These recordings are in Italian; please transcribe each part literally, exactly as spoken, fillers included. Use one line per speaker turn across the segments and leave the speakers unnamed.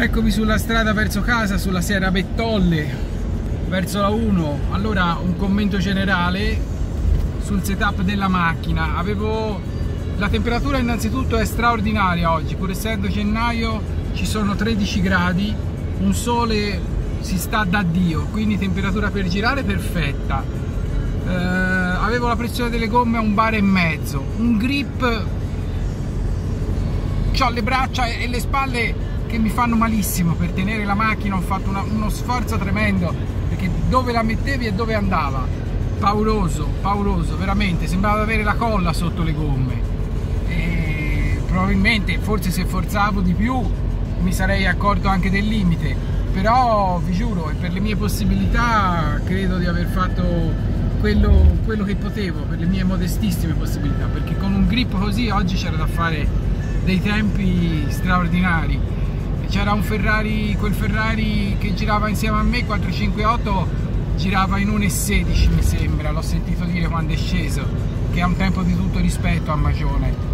Eccomi sulla strada verso casa, sulla Sierra Bettolle, verso la uno. Allora, un commento generale sul setup della macchina. Avevo... La temperatura innanzitutto è straordinaria oggi, pur essendo gennaio ci sono tredici gradi, un sole si sta da Dio, quindi temperatura per girare perfetta. Eh, avevo la pressione delle gomme a un bar e mezzo, un grip, ho le braccia e le spalle che mi fanno malissimo per tenere la macchina. Ho fatto una, uno sforzo tremendo, perché dove la mettevi e dove andava, pauroso, pauroso, veramente, sembrava avere la colla sotto le gomme. E probabilmente, forse se forzavo di più mi sarei accorto anche del limite, però vi giuro, per le mie possibilità credo di aver fatto quello, quello che potevo, per le mie modestissime possibilità, perché con un grip così oggi c'era da fare dei tempi straordinari. C'era un Ferrari, quel Ferrari che girava insieme a me, quattrocentocinquantotto, girava in uno e sedici mi sembra, l'ho sentito dire quando è sceso, che è un tempo di tutto rispetto a Magione.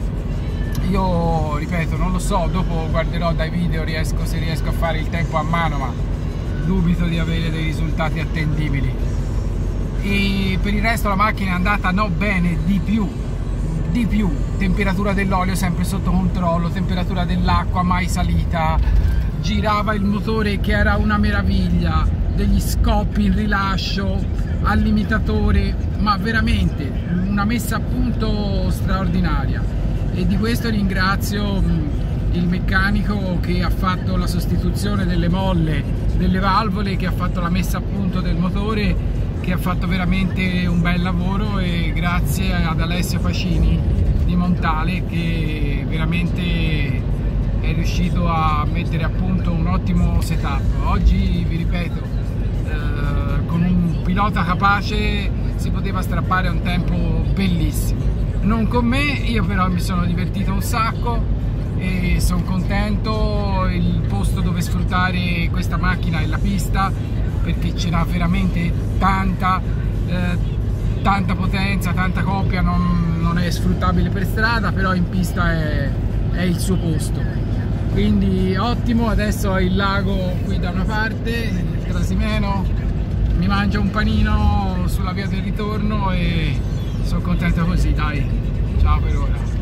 Io ripeto, non lo so, dopo guarderò dai video riesco, se riesco a fare il tempo a mano, ma dubito di avere dei risultati attendibili. E per il resto la macchina è andata no bene, di più, di più, temperatura dell'olio sempre sotto controllo, temperatura dell'acqua mai salita, girava il motore che era una meraviglia, degli scoppi in rilascio, al limitatore, ma veramente una messa a punto straordinaria. E di questo ringrazio il meccanico che ha fatto la sostituzione delle molle, delle valvole, che ha fatto la messa a punto del motore, che ha fatto veramente un bel lavoro, e grazie ad Alessio Facini di Montale, che veramente è riuscito a mettere a punto un ottimo setup. Oggi, vi ripeto, eh, con un pilota capace si poteva strappare a un tempo bellissimo. Non con me, io però mi sono divertito un sacco e sono contento. Il posto dove sfruttare questa macchina è la pista, perché ce n'ha veramente tanta, eh, tanta potenza, tanta coppia, non, non è sfruttabile per strada, però in pista è, è il suo posto. Quindi ottimo. Adesso ho il lago qui da una parte, il Trasimeno, mi mangio un panino sulla via del ritorno e sono contento così, dai. Ciao per ora.